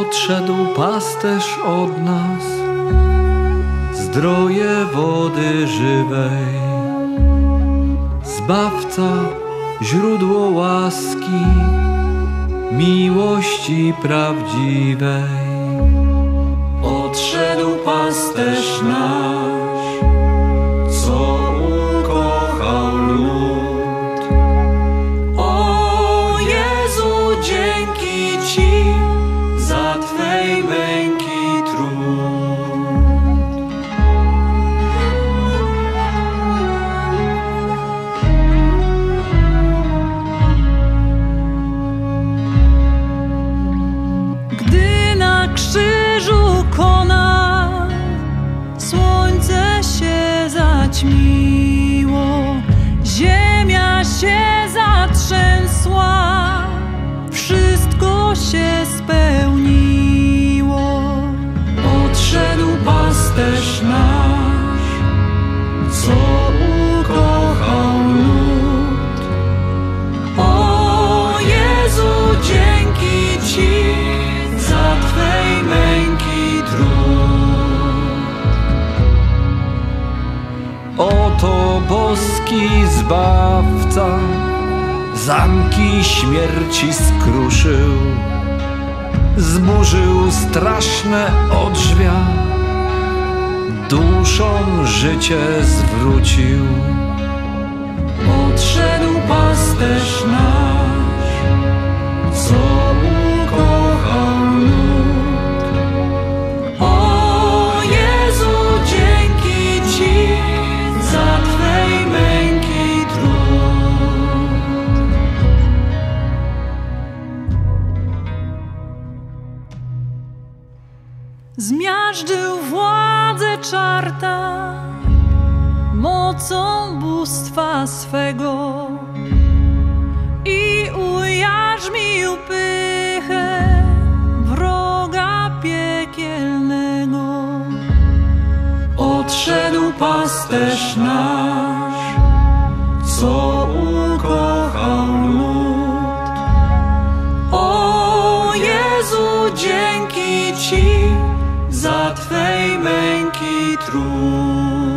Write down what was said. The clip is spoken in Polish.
Odszedł pasterz od nas, zdroje wody żywej, Zbawca, źródło łaski, miłości prawdziwej. Odszedł pasterz nasz, co ukochał lud. O Jezu, dzięki Ci za Twej męki trud. Gdy na krzyżu konał, słońce się zaćmiło, ziemia się zatrzęsła, wszystko się spełniło. Odszedł pasterz nasz, co ukochał lud. O Jezu, dzięki Ci za Twej męki trud. Oto boski Zbawca zamki śmierci skruszył, zburzył straszne odrzwia, duszom życie zwrócił. Odszedł pasterz nasz, co ukochał lud. O Jezu, dzięki Ci za Twej męki trud. zmiażdżył władzę czarta mocą bóstwa swego i ujarzmił pychę wroga piekielnego. Odszedł pasterz nasz, co ukochał lud. O Jezu, dzięki Ci za Twej męki trud.